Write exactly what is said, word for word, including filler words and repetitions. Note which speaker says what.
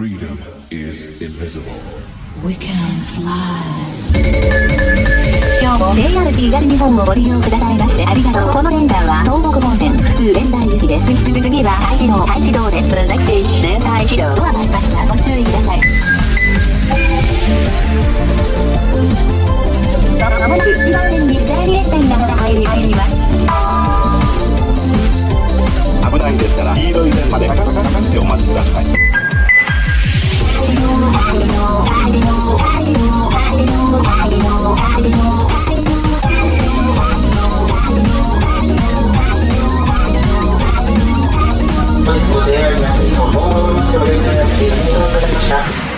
Speaker 1: Freedom is invisible.
Speaker 2: We can fly.
Speaker 3: 今日も ジェイアール 東日本をご利用くださいましてありがとう。この連弾は東北本線普通連弾行きです。次は太子道太子道です。ザキ停止太子道ドアがありますがご注意ください。まもなくいちばん線にじゃらぎ列車にながら入り入ります。
Speaker 4: 危ないですから黄色い線までカカカカカってお待ちください。
Speaker 5: 本日も ジェイアール 東日本もお乗りましてお出迎えいただきありがとうございました。